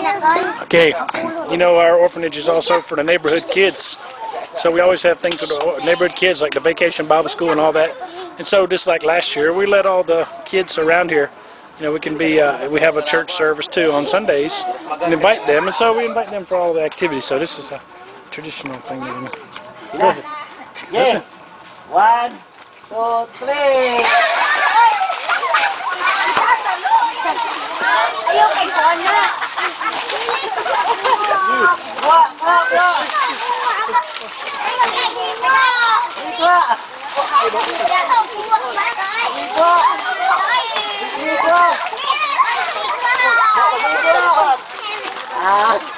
Okay, you know our orphanage is also for the neighborhood kids. So we always have things for the neighborhood kids like the Vacation Bible School and all that. And so just like last year, we let all the kids around here, you know, we can be, we have a church service too on Sundays and invite them. And so we invite them for all the activities. So this is a traditional thing that we do. Go ahead. Yeah. 1, 2, 3. Ayaw kay Juan na. Ah.